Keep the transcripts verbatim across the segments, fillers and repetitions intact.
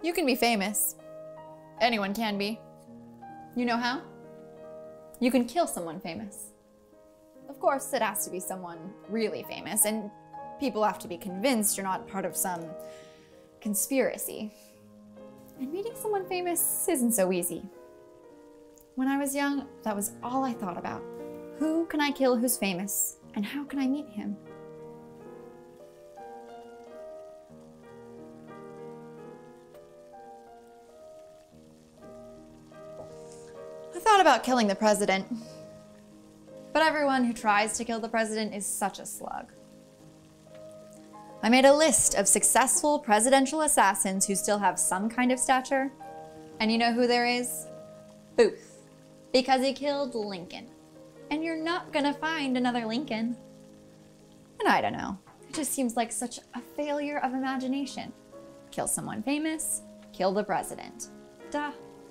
You can be famous. Anyone can be. You know how? You can kill someone famous. Of course, it has to be someone really famous, and people have to be convinced you're not part of some conspiracy. And meeting someone famous isn't so easy. When I was young, that was all I thought about. Who can I kill who's famous, and how can I meet him? I thought about killing the president, but everyone who tries to kill the president is such a slug. I made a list of successful presidential assassins who still have some kind of stature, and you know who there is? Booth, because he killed Lincoln, and you're not gonna find another Lincoln. And I don't know, it just seems like such a failure of imagination. Kill someone famous, kill the president. Duh.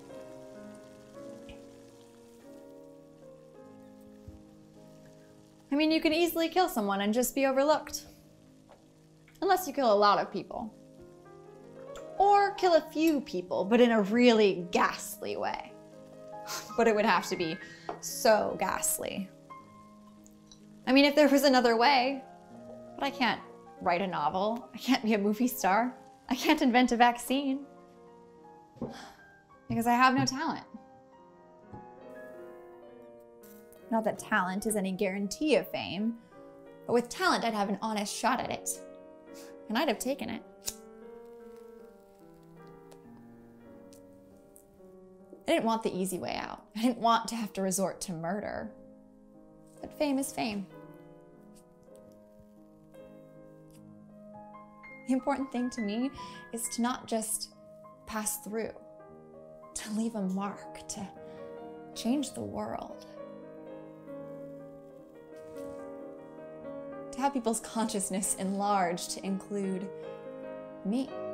I mean, you could easily kill someone and just be overlooked. Unless you kill a lot of people. Or kill a few people, but in a really ghastly way. But it would have to be so ghastly. I mean, if there was another way, but I can't write a novel. I can't be a movie star. I can't invent a vaccine. Because I have no talent. Not that talent is any guarantee of fame, but with talent, I'd have an honest shot at it. And I'd have taken it. I didn't want the easy way out. I didn't want to have to resort to murder. But fame is fame. The important thing to me is to not just pass through, to leave a mark, to change the world. To have people's consciousness enlarged to include me.